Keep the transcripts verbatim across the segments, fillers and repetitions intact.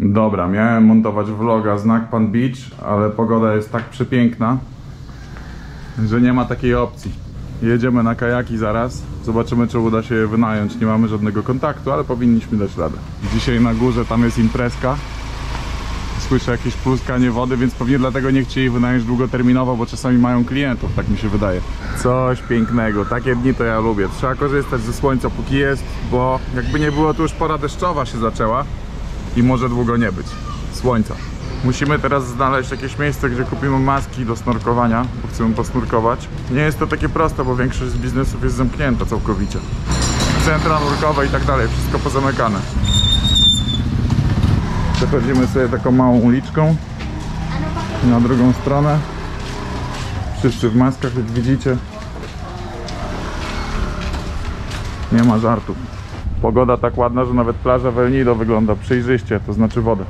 Dobra, miałem montować vloga z Nagpan Beach, ale pogoda jest tak przepiękna, że nie ma takiej opcji. Jedziemy na kajaki zaraz, zobaczymy, czy uda się je wynająć. Nie mamy żadnego kontaktu, ale powinniśmy dać radę. Dzisiaj na górze tam jest imprezka. Słyszę jakieś pluskanie wody, więc pewnie dlatego nie chcieli wynająć długoterminowo, bo czasami mają klientów, tak mi się wydaje. Coś pięknego, takie dni to ja lubię. Trzeba korzystać ze słońca póki jest, bo jakby nie było, to już pora deszczowa się zaczęła i może długo nie być słońca. Musimy teraz znaleźć jakieś miejsce, gdzie kupimy maski do snorkowania, bo chcemy posnurkować. Nie jest to takie proste, bo większość z biznesów jest zamknięta całkowicie. Centra nurkowe i tak dalej, wszystko pozamykane. Przechodzimy sobie taką małą uliczką na drugą stronę. Wszyscy w maskach, jak widzicie. Nie ma żartów. Pogoda tak ładna, że nawet plaża w El Nido wygląda przejrzyście, to znaczy wodę.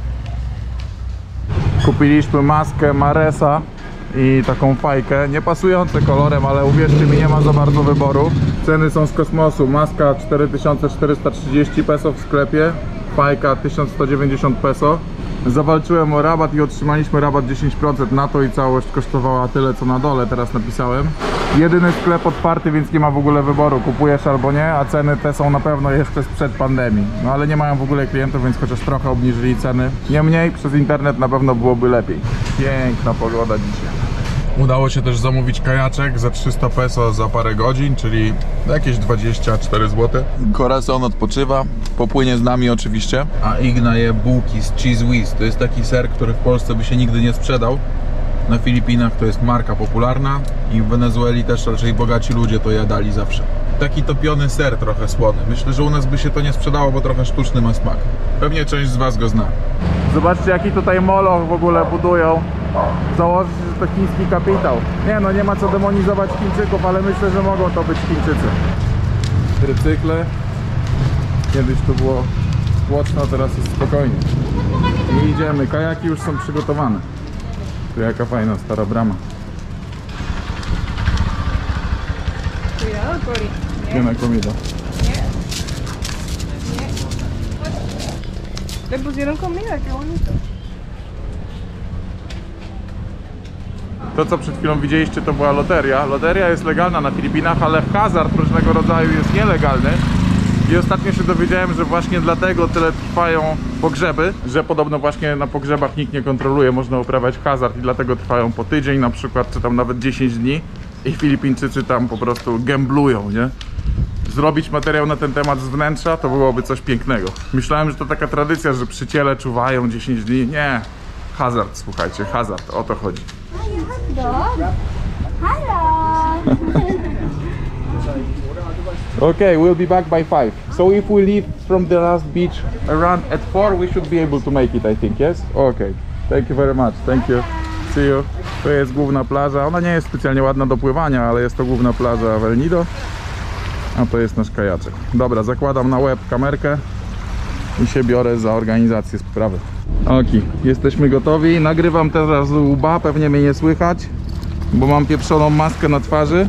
Kupiliśmy maskę Maresa i taką fajkę, nie pasujące kolorem, ale uwierzcie mi, nie ma za bardzo wyboru. Ceny są z kosmosu. Maska cztery tysiące czterysta trzydzieści peso w sklepie, fajka tysiąc sto dziewięćdziesiąt peso. Zawalczyłem o rabat i otrzymaliśmy rabat dziesięć procent na to i całość kosztowała tyle, co na dole teraz napisałem. Jedyny sklep otwarty, więc nie ma w ogóle wyboru, kupujesz albo nie, a ceny te są na pewno jeszcze sprzed pandemii. No ale nie mają w ogóle klientów, więc chociaż trochę obniżyli ceny. Niemniej przez internet na pewno byłoby lepiej. Piękna pogoda dzisiaj. Udało się też zamówić kajaczek za trzysta peso za parę godzin, czyli jakieś dwadzieścia cztery złote. Corazon odpoczywa, popłynie z nami oczywiście. A Igna je bułki z Cheese Whiz. To jest taki ser, który w Polsce by się nigdy nie sprzedał. Na Filipinach to jest marka popularna i w Wenezueli też raczej bogaci ludzie to jadali zawsze. Taki topiony ser trochę słony. Myślę, że u nas by się to nie sprzedało, bo trochę sztuczny ma smak. Pewnie część z was go zna. Zobaczcie, jaki tutaj moloch w ogóle budują. Założy się, że to chiński kapitał. Nie no, nie ma co demonizować Chińczyków, ale myślę, że mogą to być Chińczycy. Tricykle. Kiedyś to było tłoczno, teraz jest spokojnie. I idziemy. Kajaki już są przygotowane. Tu jaka fajna stara brama. Cuidado, Cori. Tiene comida. Le pusieron comida, qué bonito. To, co przed chwilą widzieliście, to była loteria. Loteria jest legalna na Filipinach, ale hazard różnego rodzaju jest nielegalny. I ostatnio się dowiedziałem, że właśnie dlatego tyle trwają pogrzeby, że podobno właśnie na pogrzebach nikt nie kontroluje, można uprawiać hazard i dlatego trwają po tydzień na przykład, czy tam nawet dziesięć dni i Filipińczycy tam po prostu gamblują, nie? Zrobić materiał na ten temat z wnętrza to byłoby coś pięknego. Myślałem, że to taka tradycja, że przy ciele czuwają dziesięć dni. Nie, hazard, słuchajcie, hazard, o to chodzi. Okay, we'll be back by five. So if we leave from the last beach around at four, we should be able to make it, I think, yes? Okay. Thank you very much. Thank you. See you. To jest główna plaża. Ona nie jest specjalnie ładna do pływania, ale jest to główna plaża w El Nido. A to jest nasz kajaczek. Dobra, zakładam na łeb kamerkę i się biorę za organizację sprawy. Ok, jesteśmy gotowi. Nagrywam teraz z łba, pewnie mnie nie słychać, bo mam pieprzoną maskę na twarzy.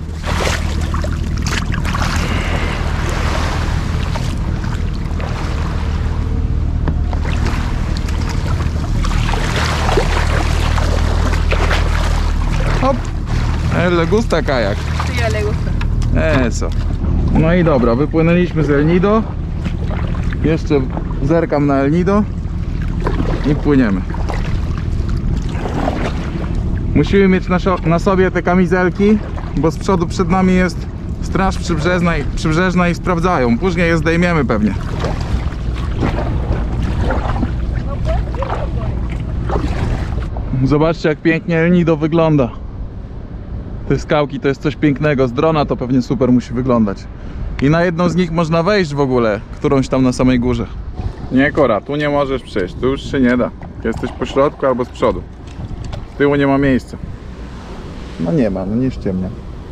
Hop! Le gusta kajak. Sí, ya le gusta. Eso. No i dobra, wypłynęliśmy z El Nido. Jeszcze zerkam na El Nido i płyniemy. Musimy mieć na, na sobie te kamizelki, bo z przodu przed nami jest straż przybrzeżna i, przybrzeżna i sprawdzają. Później je zdejmiemy pewnie. Zobaczcie, jak pięknie El Nido wygląda. Te skałki to jest coś pięknego. Z drona to pewnie super musi wyglądać. I na jedną z nich można wejść w ogóle, którąś tam na samej górze. Nie, Kora, tu nie możesz przejść, tu już się nie da. Jesteś po środku albo z przodu. Z tyłu nie ma miejsca. No nie ma, no nie ściemnia.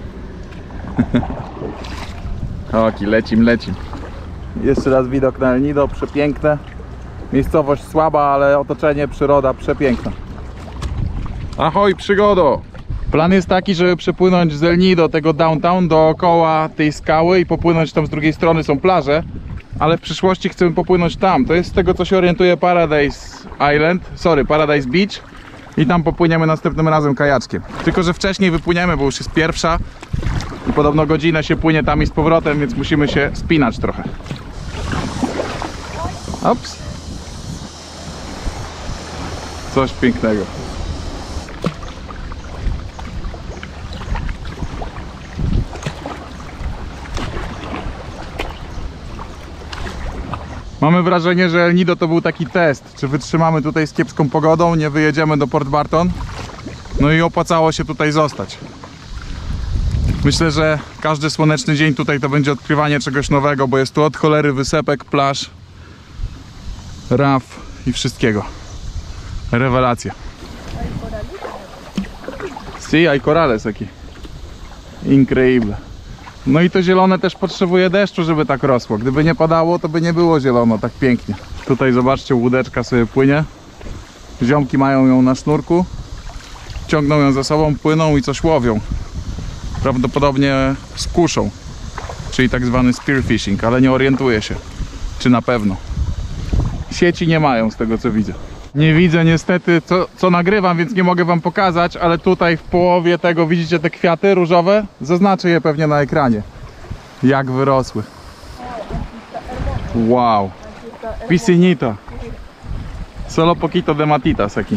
Oki, lecim, lecim. Jeszcze raz widok na El Nido, przepiękne. Miejscowość słaba, ale otoczenie, przyroda przepiękna. Ahoj, przygodo! Plan jest taki, żeby przepłynąć z El Nido, tego downtown, dookoła tej skały i popłynąć tam z drugiej strony, są plaże. ale w przyszłości chcemy popłynąć tam. To jest z tego, co się orientuje, Paradise Island, sorry, Paradise Beach. I tam popłyniemy następnym razem kajaczkiem. Tylko że wcześniej wypłyniemy, bo już jest pierwsza i podobno godzinę się płynie tam i z powrotem, więc musimy się spinać trochę. Ops. Coś pięknego. Mamy wrażenie, że El Nido to był taki test, czy wytrzymamy tutaj z kiepską pogodą, nie wyjedziemy do Port Barton. No i opłacało się tutaj zostać. Myślę, że każdy słoneczny dzień tutaj to będzie odkrywanie czegoś nowego, bo jest tu od cholery wysepek, plaż, raf i wszystkiego. Rewelacja. Si, hay corales aquí. Increíble. No i to zielone też potrzebuje deszczu, żeby tak rosło. Gdyby nie padało, to by nie było zielono tak pięknie. Tutaj zobaczcie, łódeczka sobie płynie. Ziomki mają ją na sznurku. Ciągną ją za sobą, płyną i coś łowią. Prawdopodobnie z kuszą. Czyli tak zwany spearfishing, ale nie orientuję się, czy na pewno. Sieci nie mają, z tego co widzę. Nie widzę niestety co, co nagrywam, więc nie mogę wam pokazać, ale tutaj w połowie tego widzicie te kwiaty różowe? Zaznaczę je pewnie na ekranie. Jak wyrosły. Wow. Piscinita. Solo poquito de matitas aquí.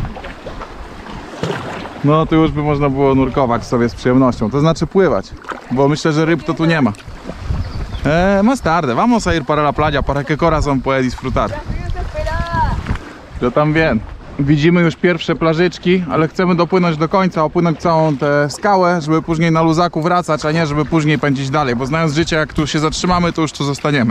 No tu już by można było nurkować sobie z przyjemnością, to znaczy pływać, bo myślę, że ryb to tu nie ma. Eh, más tarde, vamos a ir para la playa para que corazón pueda disfrutar. Yo también. Widzimy już pierwsze plażyczki, ale chcemy dopłynąć do końca, opłynąć całą tę skałę, żeby później na luzaku wracać, a nie żeby później pędzić dalej, bo znając życie, jak tu się zatrzymamy, to już tu zostaniemy.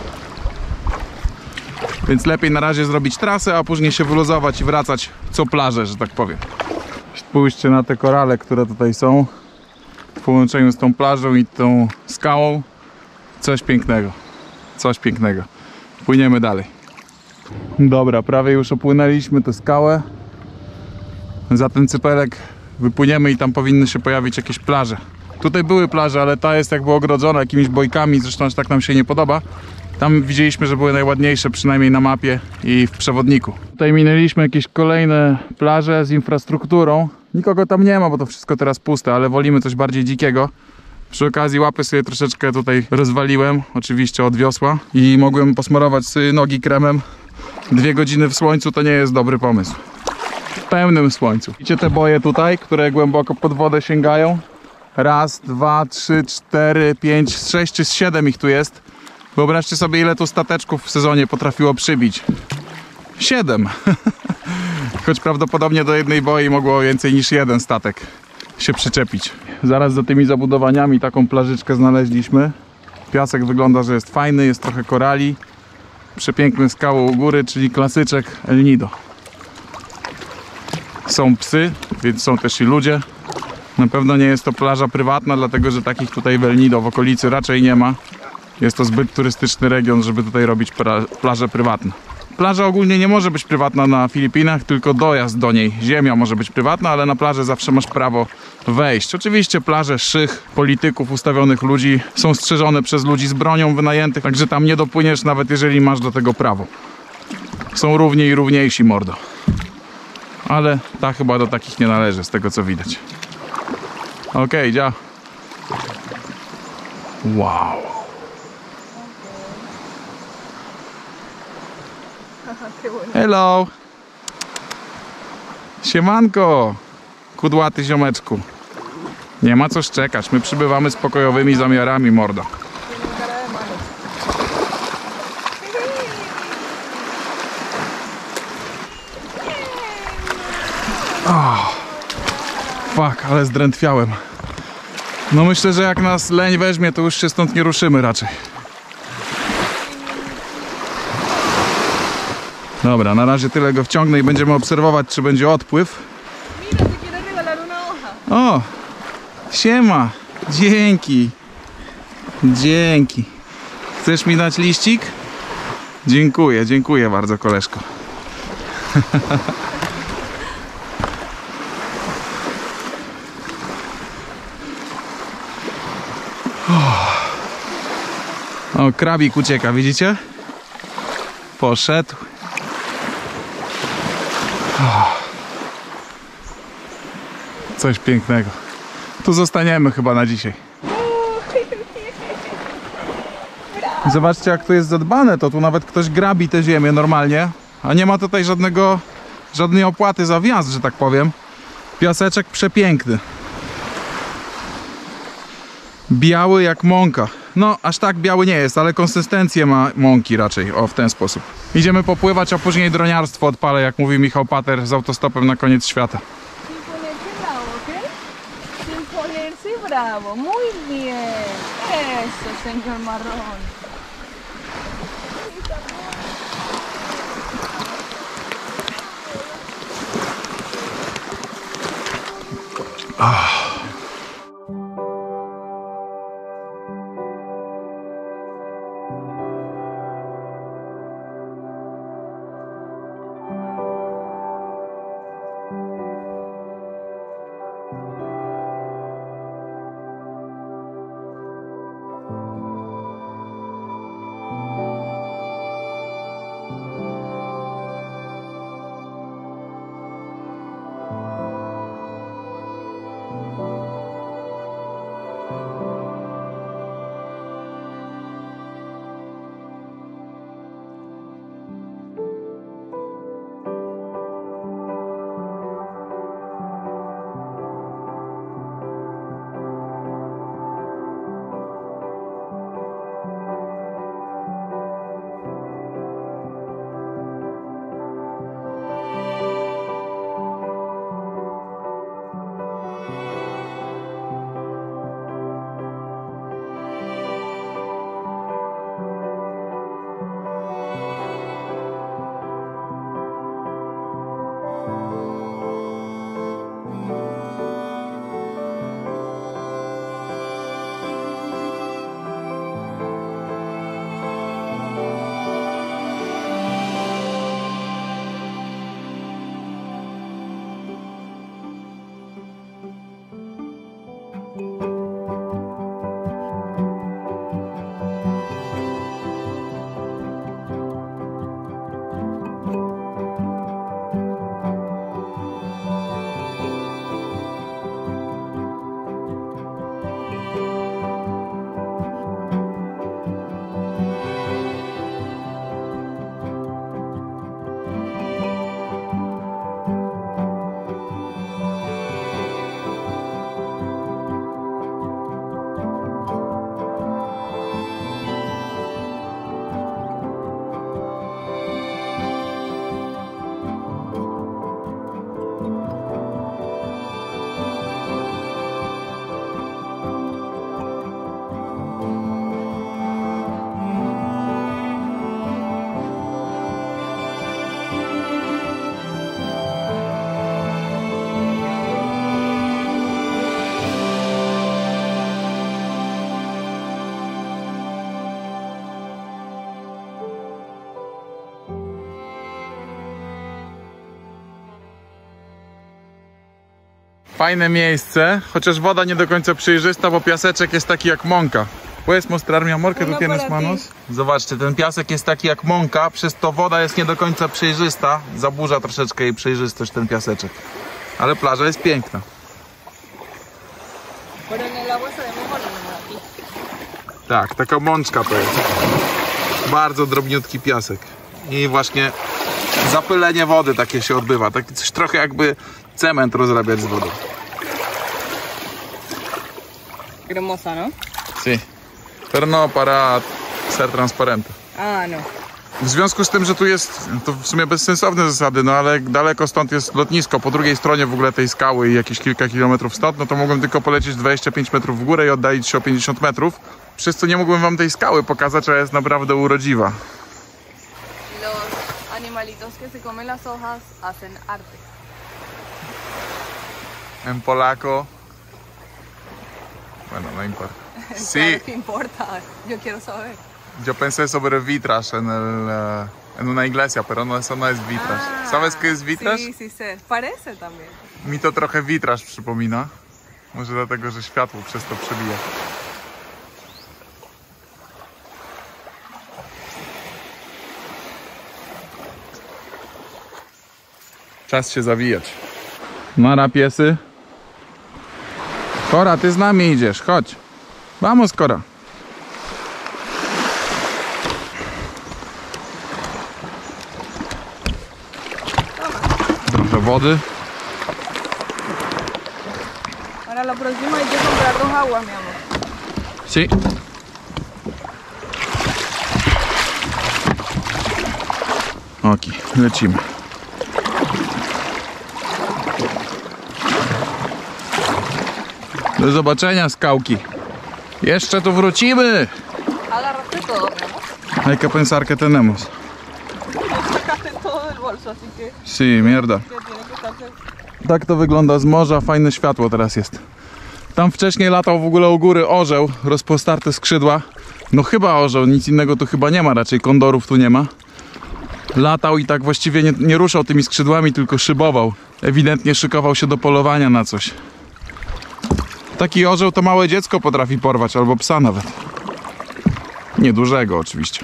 Więc lepiej na razie zrobić trasę, a później się wyluzować i wracać co plażę, że tak powiem. Spójrzcie na te korale, które tutaj są w połączeniu z tą plażą i tą skałą. Coś pięknego, coś pięknego. Płyniemy dalej. Dobra, prawie już opłynęliśmy tę skałę. Za ten cypelek wypłyniemy i tam powinny się pojawić jakieś plaże. Tutaj były plaże, ale ta jest jakby ogrodzona jakimiś bojkami, zresztą aż tak nam się nie podoba. Tam widzieliśmy, że były najładniejsze, przynajmniej na mapie i w przewodniku. Tutaj minęliśmy jakieś kolejne plaże z infrastrukturą. Nikogo tam nie ma, bo to wszystko teraz puste, ale wolimy coś bardziej dzikiego. Przy okazji łapy sobie troszeczkę tutaj rozwaliłem, oczywiście od wiosła, i mogłem posmarować sobie nogi kremem. Dwie godziny w słońcu to nie jest dobry pomysł. W pełnym słońcu. Widzicie te boje tutaj, które głęboko pod wodę sięgają? Raz, dwa, trzy, cztery, pięć, sześć czy siedem ich tu jest. Wyobraźcie sobie, ile tu stateczków w sezonie potrafiło przybić. Siedem. Choć prawdopodobnie do jednej boi mogło więcej niż jeden statek się przyczepić. Zaraz za tymi zabudowaniami taką plażyczkę znaleźliśmy. Piasek wygląda, że jest fajny, jest trochę korali. Przepiękne skały u góry, czyli klasyczek El Nido. Są psy, więc są też i ludzie. Na pewno nie jest to plaża prywatna, dlatego że takich tutaj w El Nido w okolicy raczej nie ma. Jest to zbyt turystyczny region, żeby tutaj robić plaże prywatne. Plaża ogólnie nie może być prywatna na Filipinach, tylko dojazd do niej. Ziemia może być prywatna, ale na plażę zawsze masz prawo wejść. Oczywiście plaże szych, polityków, ustawionych ludzi są strzeżone przez ludzi z bronią wynajętych, także tam nie dopłyniesz, nawet jeżeli masz do tego prawo. Są równi i równiejsi, mordo. Ale ta chyba do takich nie należy, z tego co widać. Okej, okay, dzia. Wow. Hello. Siemanko, kudłaty ziomeczku. Nie ma co szczekać, my przybywamy z pokojowymi zamiarami, mordo. Oh, fuck, ale zdrętwiałem. No myślę, że jak nas leń weźmie, to już się stąd nie ruszymy raczej. Dobra, na razie tyle go wciągnę i będziemy obserwować, czy będzie odpływ. O, siema, dzięki, dzięki. Chcesz mi dać liścik? Dziękuję, dziękuję bardzo, koleżko. O, krabik ucieka, widzicie? Poszedł. Oh. Coś pięknego. Tu zostaniemy chyba na dzisiaj. Zobaczcie, jak to jest zadbane, to tu nawet ktoś grabi tę ziemię normalnie, a nie ma tutaj żadnego, żadnej opłaty za wjazd, że tak powiem. Piaseczek przepiękny. Biały jak mąka. No, aż tak biały nie jest, ale konsystencję ma mąki raczej, o, w ten sposób. Idziemy popływać, a później droniarstwo odpalę, jak mówi Michał Pater, z autostopem na koniec świata. Sin ponerse bravo, muy bien. Eso, señor Marrón. Ah. Fajne miejsce, chociaż woda nie do końca przejrzysta, bo piaseczek jest taki jak mąka. Puedes mostrarme, amor, que tú tienes manos? Zobaczcie, ten piasek jest taki jak mąka, przez to woda jest nie do końca przejrzysta. Zaburza troszeczkę jej przejrzystość ten piaseczek. Ale plaża jest piękna. Tak, taka mączka to jest. Bardzo drobniutki piasek. I właśnie zapylenie wody takie się odbywa. Taki coś trochę jakby cement rozrabiać z wodą. Cremosa, ¿no? Sí. Pero no para ser transparente. Ah, no. W związku z tym, że tu jest, to w sumie bezsensowne zasady, no ale daleko stąd jest lotnisko, po drugiej stronie w ogóle tej skały i jakieś kilka kilometrów stąd, no to mogłem tylko polecieć dwadzieścia pięć metrów w górę i oddalić się o pięćdziesiąt metrów, przez co nie mógłbym wam tej skały pokazać, a jest naprawdę urodziwa. Los animalitos que se comen las hojas hacen arte. En polaco. Bueno, no importa. Sí. Claro que importa, yo quiero saber. Yo pensé sobre vitras en, el, uh, en una iglesia, pero no, eso no es vitras. Ah, ¿Sabes qué es vitras? Sí, sí sé. Parece también. Mi to trochę witraż przypomina. Może dlatego, że światło przez to przebija. Czas się zawijać. Nara piesy. Kora, ty z nami idziesz, chodź. Vamos, Kora. Trochę wody. Para la próxima hay que comprar dos aguas, mi amor. Si. Okej, lecimy. Do zobaczenia, skałki. Jeszcze tu wrócimy. Agarraste todo, mi amor. Hay que pensar que tenemos. Sacaste todo del bolso, así que, Si, mierda. que tiene que estar seguro. Tak to wygląda z morza, fajne światło teraz jest. Tam wcześniej latał w ogóle u góry orzeł, rozpostarte skrzydła. No chyba orzeł, nic innego tu chyba nie ma, raczej kondorów tu nie ma. Latał i tak właściwie nie, nie ruszał tymi skrzydłami, tylko szybował. Ewidentnie szykował się do polowania na coś. Taki orzeł to małe dziecko potrafi porwać, albo psa nawet. Niedużego oczywiście.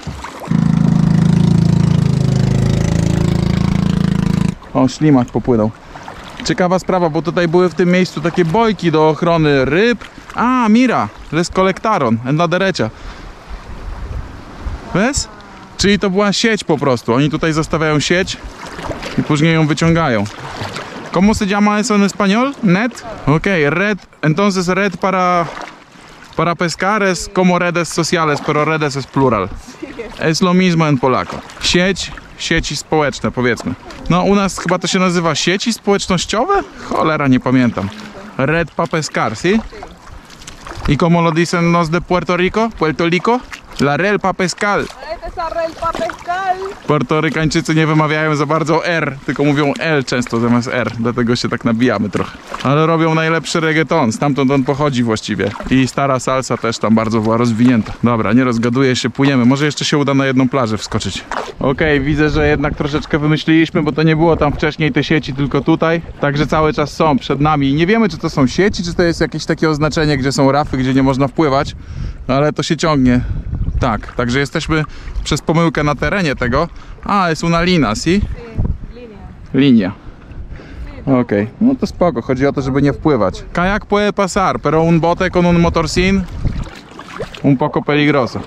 O, ślimak popłynął. Ciekawa sprawa, bo tutaj były w tym miejscu takie bojki do ochrony ryb. A, mira, les colectaron en la derecha. Wiesz? Czyli to była sieć po prostu. Oni tutaj zostawiają sieć i później ją wyciągają. ¿Cómo se llama eso en español? Net? Ok, red. Entonces red para, para pescar es como redes sociales, pero redes es plural. Es lo mismo en polaco. Sieć, sieci społeczne, powiedzmy. No u nas chyba to się nazywa sieci społecznościowe? Cholera, nie pamiętam. Red pa pescar, ¿sí? ¿Y como lo dicen los de Puerto Rico? Puerto Rico? La red pa pescar. Esa red para pescar. Portorykańczycy nie wymawiają za bardzo R, tylko mówią L często zamiast R, dlatego się tak nabijamy trochę. Ale robią najlepszy reggaeton, stamtąd on pochodzi właściwie. I stara salsa też tam bardzo była rozwinięta. Dobra, nie rozgaduję się, płyniemy. Może jeszcze się uda na jedną plażę wskoczyć. Okej, widzę, że jednak troszeczkę wymyśliliśmy, bo to nie było tam wcześniej te sieci, tylko tutaj. Także cały czas są przed nami. Nie wiemy, czy to są sieci, czy to jest jakieś takie oznaczenie, gdzie są rafy, gdzie nie można wpływać. Ale to się ciągnie. Tak, także jesteśmy przez pomyłkę na terenie tego. A, jest una lina, si? Sí, línea. Linia. Okej, okay. No to spoko, chodzi o to, żeby nie wpływać. Kayak puede pasar, pero un bote con un motorcín un poco peligroso.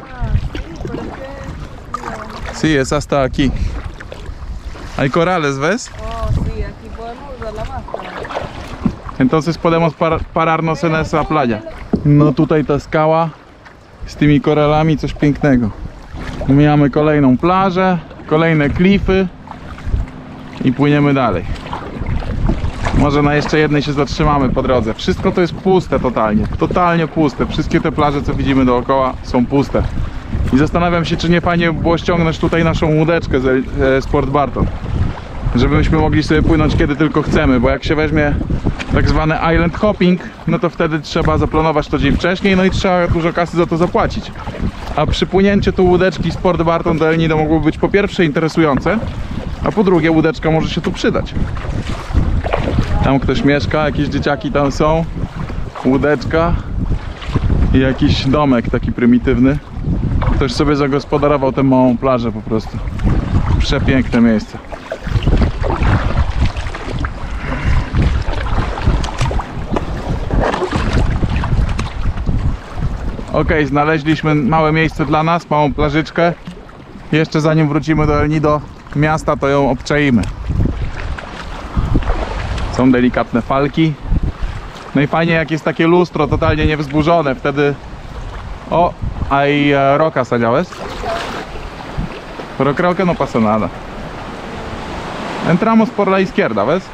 Sí, es hasta aquí. Hay corales, ¿ves? Oh, sí, aquí podemos usar la máscara. Entonces podemos par pararnos en esa playa. No tutaj ta skała z tymi koralami, coś pięknego. Mamy kolejną plażę, kolejne klify i płyniemy dalej. Może na jeszcze jednej się zatrzymamy po drodze. Wszystko to jest puste totalnie, totalnie puste. Wszystkie te plaże, co widzimy dookoła, są puste. I zastanawiam się, czy nie fajnie by było ściągnąć tutaj naszą łódeczkę z Sport Barton, żebyśmy mogli sobie płynąć kiedy tylko chcemy, bo jak się weźmie tak zwany island hopping, no to wtedy trzeba zaplanować to dzień wcześniej, no i trzeba dużo kasy za to zapłacić. A przypłynięcie tu łódeczki Sport Barton do El Nido mogłoby być po pierwsze interesujące, a po drugie łódeczka może się tu przydać. Tam ktoś mieszka, jakieś dzieciaki tam są, łódeczka i jakiś domek taki prymitywny. Ktoś sobie zagospodarował tę małą plażę po prostu. Przepiękne miejsce. Ok, znaleźliśmy małe miejsce dla nas, małą plażyczkę. Jeszcze zanim wrócimy do El Nido miasta, to ją obczaimy. Są delikatne falki. No i fajnie, jak jest takie lustro totalnie niewzburzone, wtedy... O, hay rocas allá, ¿ves? Pero creo que no pasa nada. Entramos por la izquierda, ¿ves?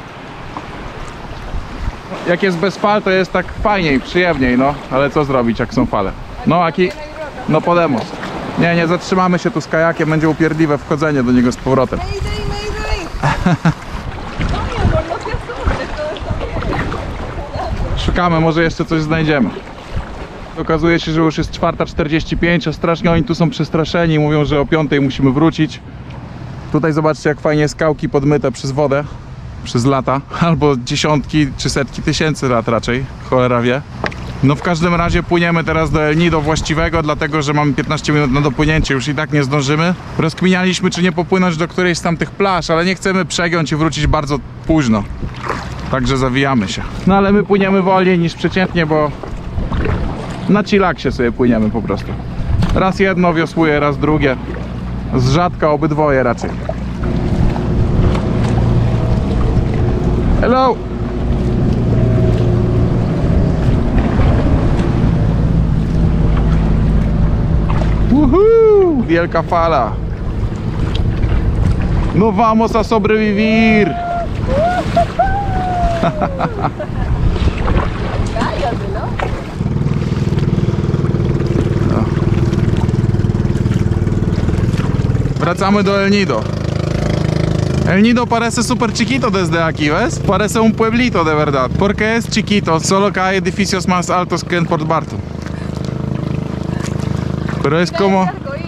Jak jest bez fal, to jest tak fajniej, przyjemniej, no. Ale co zrobić, jak są fale? No, aquí... No podemos. Nie, nie zatrzymamy się tu z kajakiem, będzie upierdliwe wchodzenie do niego z powrotem. Mayday, mayday. No, mi amor, no te asustes, todo está bien. Szukamy, może jeszcze coś znajdziemy. Okazuje się, że już jest czwarta czterdzieści pięć, a strasznie oni tu są przestraszeni, mówią, że o piątej musimy wrócić. Tutaj zobaczcie, jak fajnie skałki podmyte przez wodę, przez lata, albo dziesiątki czy setki tysięcy lat raczej, cholera wie. No w każdym razie płyniemy teraz do El Nido właściwego, dlatego że mamy piętnaście minut na dopłynięcie, już i tak nie zdążymy. Rozkminialiśmy, czy nie popłynąć do którejś z tamtych plaż, ale nie chcemy przegiąć i wrócić bardzo późno. Także zawijamy się. No ale my płyniemy wolniej niż przeciętnie, bo na chillaksie sobie płyniemy po prostu. Raz jedno wiosłuje, raz drugie. Z rzadka obydwoje raczej. Hello! Woohoo! Wielka fala. No vamos a sobrevivir. Cállate, ¿no? Wracamy do El Nido. El Nido parece super chiquito desde aquí, ¿ves? Parece un pueblito de verdad. Porque es chiquito, solo que hay edificios más altos que en Port Barton. Pero es como...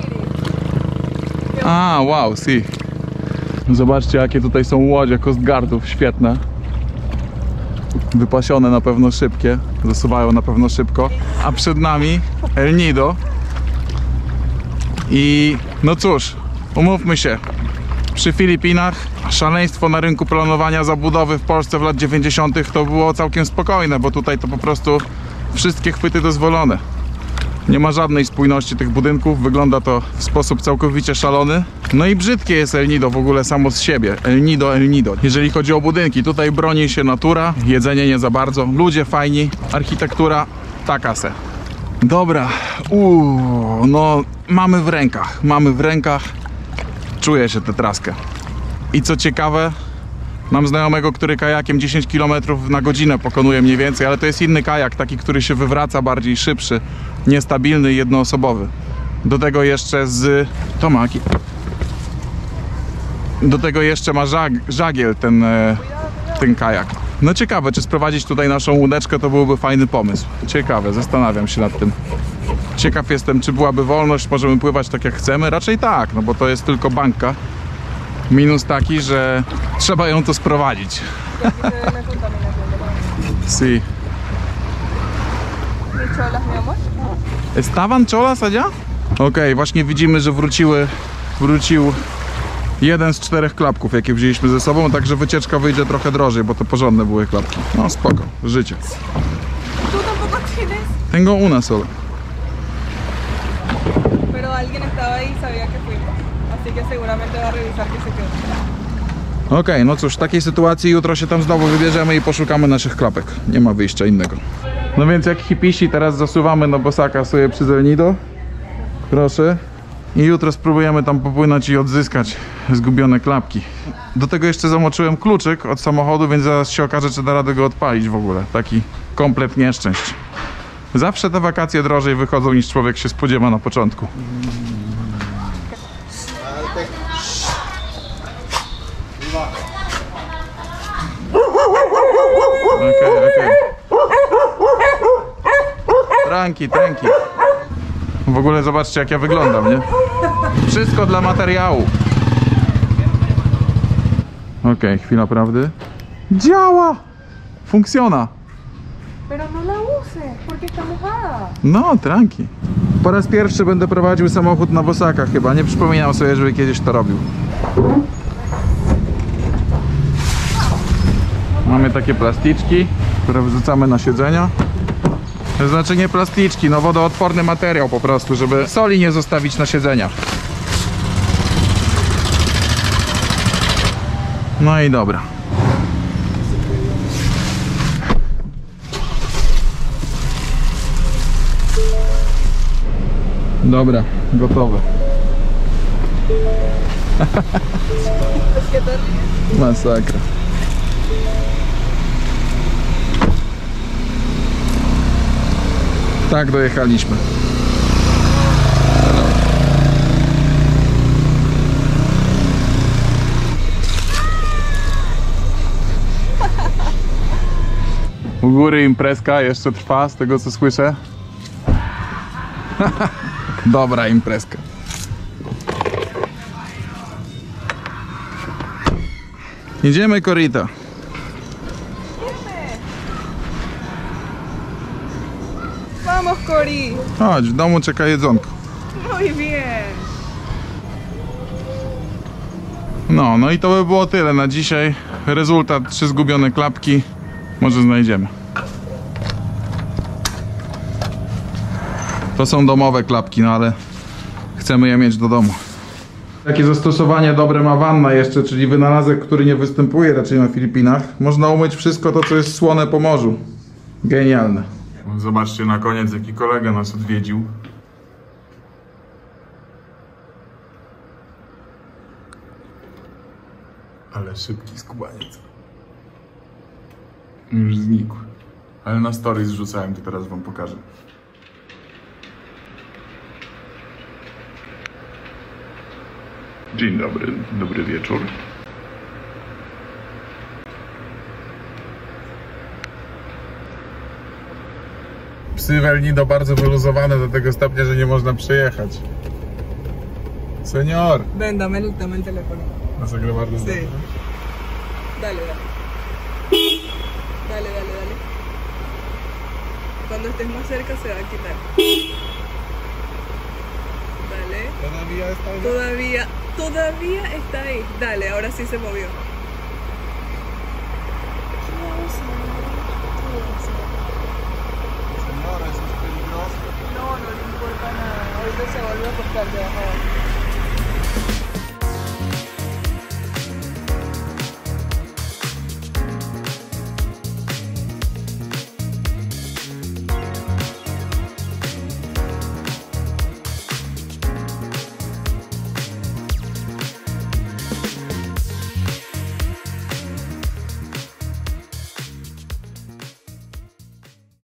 A, wow, sí. Zobaczcie, jakie tutaj są łodzie Coast Guardów, świetne. Wypasione, na pewno szybkie, zasuwają na pewno szybko. A przed nami El Nido. I no cóż, umówmy się, przy Filipinach szaleństwo na rynku planowania zabudowy w Polsce w lat dziewięćdziesiątych to było całkiem spokojne, bo tutaj to po prostu wszystkie chwyty dozwolone. Nie ma żadnej spójności tych budynków, wygląda to w sposób całkowicie szalony. No i brzydkie jest El Nido w ogóle samo z siebie. El Nido, El Nido. Jeżeli chodzi o budynki, tutaj broni się natura, jedzenie nie za bardzo, ludzie fajni, architektura taka se. Dobra, uuu, no mamy w rękach, mamy w rękach, czuję się tę traskę. I co ciekawe, mam znajomego, który kajakiem dziesięć kilometrów na godzinę pokonuje mniej więcej, ale to jest inny kajak, taki, który się wywraca bardziej, szybszy, niestabilny, jednoosobowy. Do tego jeszcze z Tomaki. Do tego jeszcze ma żag, żagiel ten, ten kajak. No ciekawe, czy sprowadzić tutaj naszą łódeczkę, to byłby fajny pomysł. Ciekawe, zastanawiam się nad tym. Ciekaw jestem, czy byłaby wolność, możemy pływać tak jak chcemy? Raczej tak, no bo to jest tylko bańka. Minus taki, że trzeba ją tu sprowadzić. Sí. Estaban cholas allá? Okej, okay, właśnie widzimy, że wróciły, wrócił jeden z czterech klapków, jakie wzięliśmy ze sobą, także wycieczka wyjdzie trochę drożej, bo to porządne były klapki. No spoko, życie. Tengo una sola. Pero alguien estaba ahí y sabía que fuimos, así que seguramente va a revisar que se quedó. Okej, okay, no cóż, w takiej sytuacji jutro się tam znowu wybierzemy i poszukamy naszych klapek. Nie ma wyjścia innego. No więc jak hipisi teraz zasuwamy na bosaka sobie przy El Nido. Proszę. I jutro spróbujemy tam popłynąć i odzyskać zgubione klapki. Do tego jeszcze zamoczyłem kluczyk od samochodu, więc zaraz się okaże, czy da radę go odpalić w ogóle. Taki komplet nieszczęść. Zawsze te wakacje drożej wychodzą niż człowiek się spodziewa na początku. Okej, okay, okej. Okay. Tranki, tranki. W ogóle zobaczcie, jak ja wyglądam, nie? Wszystko dla materiału. Okej, okay, chwila prawdy. Działa! Funkcjona. Pero no la uses, porque está mojada. No, tranki. Po raz pierwszy będę prowadził samochód na bosakach chyba. Nie przypominam sobie, żeby kiedyś to robił. Mamy takie plasticzki, które wrzucamy na siedzenia. To znaczy nie plasticzki, no wodoodporny materiał po prostu, żeby soli nie zostawić na siedzeniach. No i dobra. Dobra, gotowe. Masakra. Tak, dojechaliśmy. U góry imprezka jeszcze trwa, z tego co słyszę. Dobra imprezka. Idziemy, Corita. Cori. Chodź, w domu czeka jedzonko. Muy bien. No, no i to by było tyle na dzisiaj. Rezultat, trzy zgubione klapki. Może znajdziemy. To są domowe klapki, no ale chcemy je mieć do domu. Jakie zastosowanie dobre ma wanna jeszcze, czyli wynalazek, który nie występuje raczej na Filipinach. Można umyć wszystko to, co jest słone po morzu. Genialne. Zobaczcie na koniec, jaki kolega nas odwiedził. Ale szybki skubaniec. Już znikł. Ale na stories zrzucałem, to teraz wam pokażę. Dzień dobry, dobry wieczór. Psy w El Nido bardzo wyluzowane do tego stopnia, że nie można przejechać. Señor. Ven, dame el, dame el teléfono. Vas a grabar desde Sí. ahí. Dale, dale. Dale, dale, dale. Cuando estés más cerca se va a quitar. Dale. Todavía está ahí. Todavía, todavía está ahí. Dale, ahora sí se movió. Señora, eso es peligroso. No, no le importa nada. Ahorita se vuelve a acostar debajo.